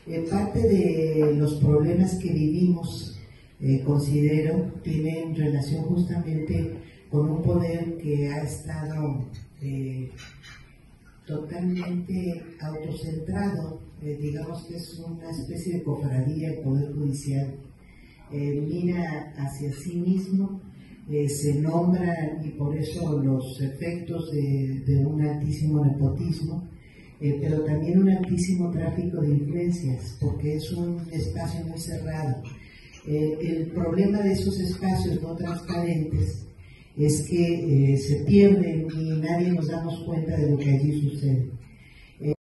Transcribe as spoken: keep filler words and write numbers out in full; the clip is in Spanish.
Eh, parte de los problemas que vivimos, eh, considero, tienen relación justamente con un poder que ha estado eh, totalmente autocentrado, eh, digamos que es una especie de cofradía el Poder Judicial. Eh, mira hacia sí mismo, eh, se nombra, y por eso los efectos de, de un altísimo nepotismo, eh, pero también un altísimo tráfico de influencias, porque es un espacio muy cerrado. Eh, el problema de esos espacios no transparentes es que eh, se pierden y nadie nos damos cuenta de lo que allí sucede.